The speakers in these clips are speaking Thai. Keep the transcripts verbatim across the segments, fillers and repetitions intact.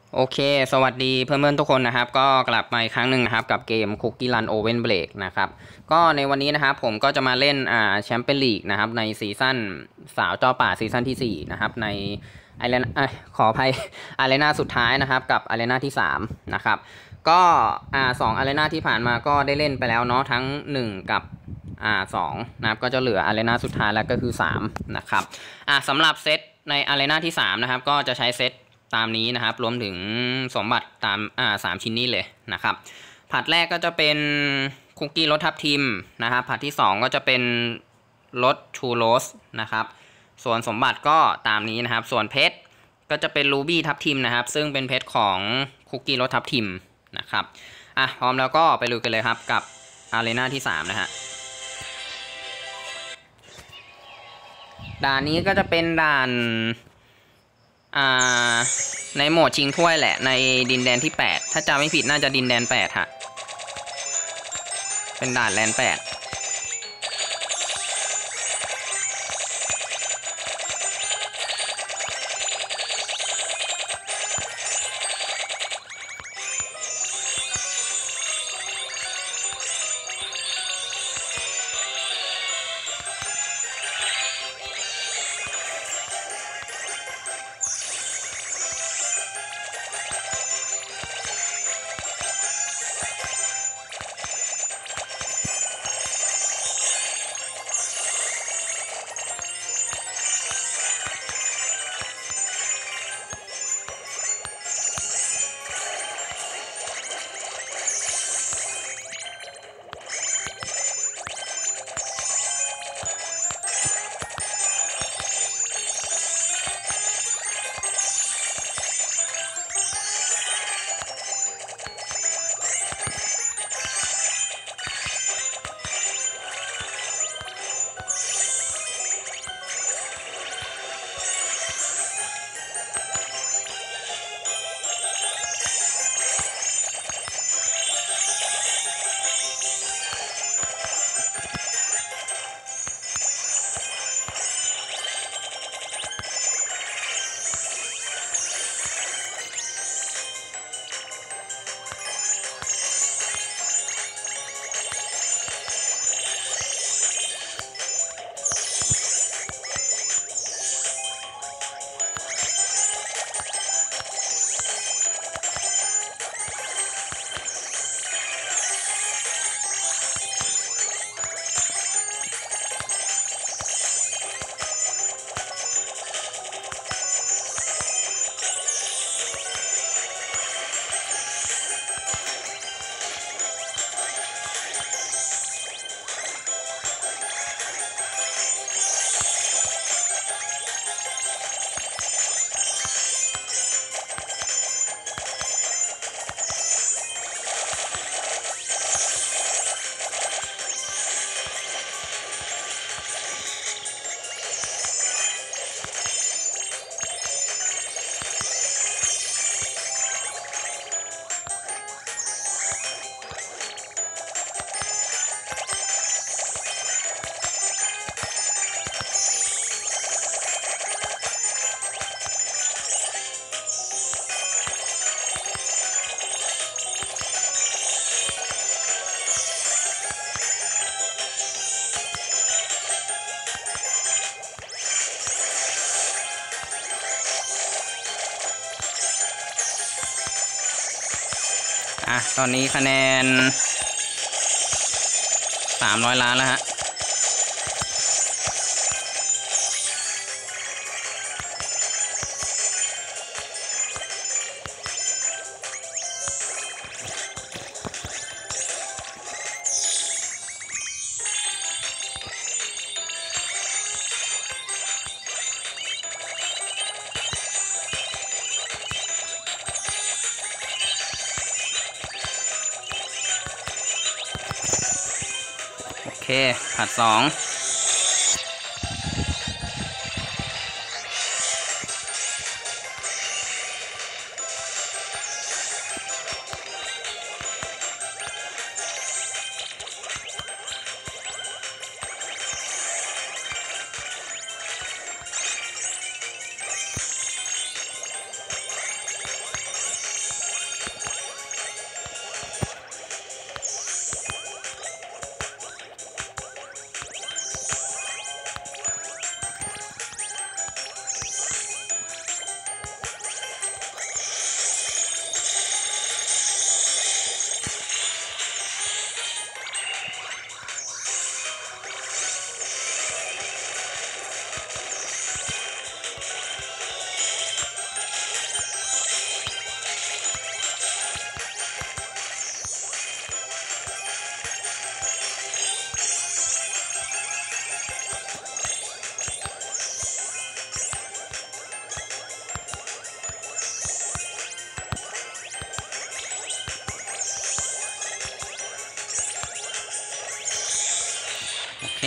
โอเคสวัสดีเพื่อนๆทุกคนนะครับก็กลับมาอีกครั้งหนึ่งนะครับกับเกม Cookie Run Oven Break นะครับก็ในวันนี้นะครับผมก็จะมาเล่นอ่าแชมเปี้ยนลีกนะครับในซีซั่นสาวเจ้าป่าซีซั่นที่สี่นะครับในไอเลนขออภัยอารีนาสุดท้ายนะครับกับอารีนาที่สามนะครับก็อ่าสองอารีนาที่ผ่านมาก็ได้เล่นไปแล้วเนาะทั้งหนึ่งกับอ่าสองนะครับก็จะเหลืออารีนาสุดท้ายแล้วก็คือสามนะครับอ่าสำหรับเซตในอารีนาที่สามนะครับก็จะใช้เซตตามนี้นะครับรวมถึงสมบัติตามอ่าสามชิ้นนี้เลยนะครับผัดแรกก็จะเป็นคุกกี้รสทับทิมนะครับผัดที่สองก็จะเป็นรสชูโรสนะครับส่วนสมบัติก็ตามนี้นะครับส่วนเพชรก็จะเป็นรูบี้ทับทิมนะครับซึ่งเป็นเพชรของคุกกี้รสทับทิมนะครับอ่ะพร้อมแล้วก็ไปลุยกันเลยครับกับอารีนาที่สามนะฮะด่านนี้ก็จะเป็นด่านอ่าในโหมดชิงถ้วยแหละในดินแดนที่แปดถ้าจำไม่ผิดน่าจะดินแดนแปดฮะเป็นด่านแลนแปดอ่ะตอนนี้คะแนนสามร้อยล้านแล้วฮะโอเคผัดสอง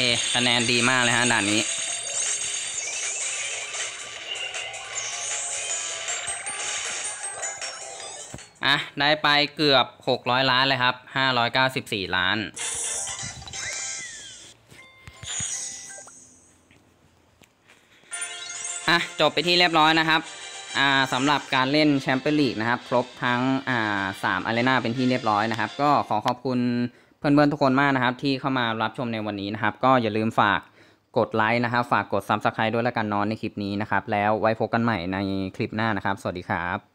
คะแนนดีมากเลยฮะด่านนี้อ่ะได้ไปเกือบหกร้อยล้านเลยครับห้าร้อยเก้าสิบสี่ล้านอ่ะจบไปที่เรียบร้อยนะครับอ่าสำหรับการเล่นแชมเปี้ยนลีกนะครับครบทั้งอ่าสามอารีนาเป็นที่เรียบร้อยนะครับก็ขอขอบคุณเพื่อนๆทุกคนมากนะครับที่เข้ามารับชมในวันนี้นะครับก็อย่าลืมฝากกดไลค์นะครับฝากกด ซับสไครบ์ ด้วยละกันนอนในคลิปนี้นะครับแล้วไว้พบกันใหม่ในคลิปหน้านะครับสวัสดีครับ